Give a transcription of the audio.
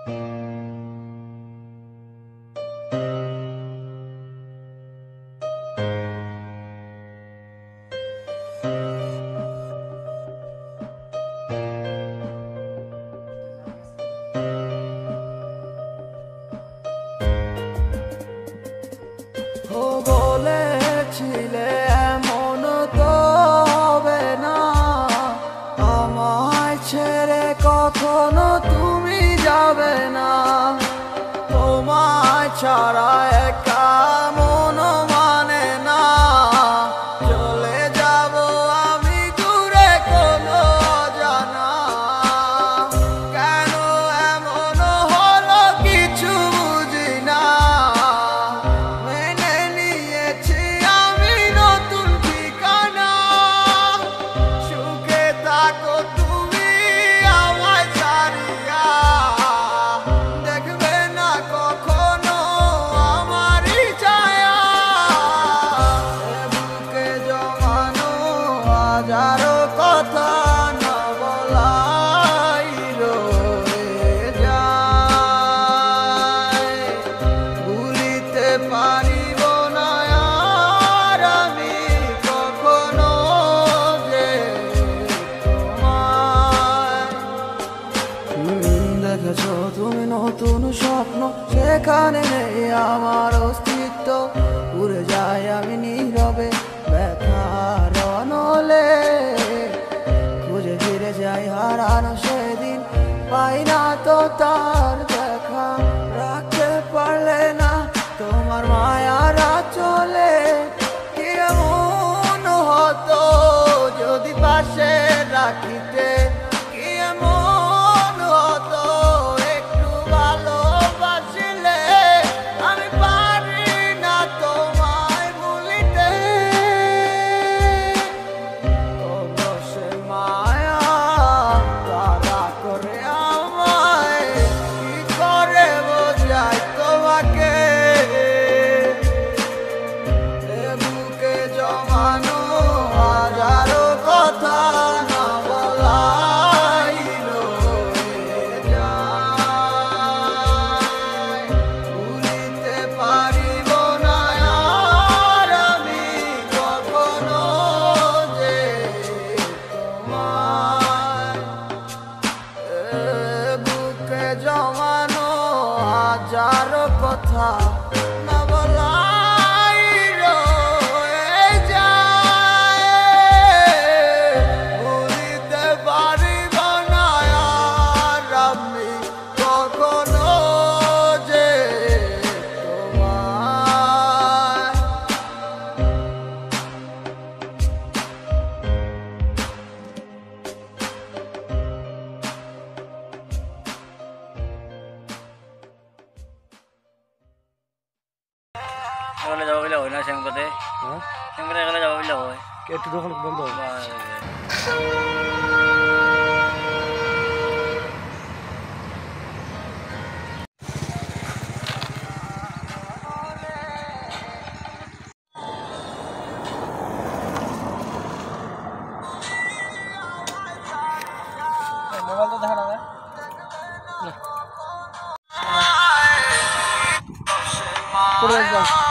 বলেছিলে এমন তো হবে না, আমায় ছেড়ে কখনো তুমি যাবে না। তোমায় ছাড়া একা মন মানে না, চলে যাব আমি দূরে কোনো জানা। কেন এমন হলো কিছু বুঝি না, মেনে নিয়েছি আমি নতুন ঠিকানা। সুখে থাকো তুমি আমায় ছাড়িয়া, দেখবে না কখনো আমারই ছায়া। বুকে জমানো হাজারো কথা না বলাই রয়ে যায়, ভুলিতে পারিব না আর আমি কখনো যে তোমায়। দেখেছো তুমি নতুন স্বপ্ন, সেখানে নেই আমার অস্তিত্ব। উড়ে যাই আমি নীরবে ব্যথার অনলে, খুঁজে ফিরে যাই হারানো সেদিন, পাই না তো তার দেখা। রাখতে পারলে না তোমার মায়ার আঁচলে, কি এমন হতো যদি পাশে রাখিতে, কি এমন হতো একটু ভালোবাসিলে। আমি পারি না তোমায় ভুলিতে, তবু সে মায়া তারা করে আমায়, কি করে বোঝাই তোমাকে। এ বুকে জমানো হাজারো কথা না বলাই রয়ে যায়, ভুলিতে পারিব না আর আমি কখনো যে তোমায়। বুকে জমানো হাজারো কথা না বলাই রয়ে যায়, ভুলিতে পারিব না আর আমি কখনো যে তোমায়। এগুলো যাবো বলে হয় না শ্যামপাতে, শ্যামপাতে এগুলো যাবো বলে হয় একটু দোকান বন্ধ হবে। মোবাইল তো দেখা না করে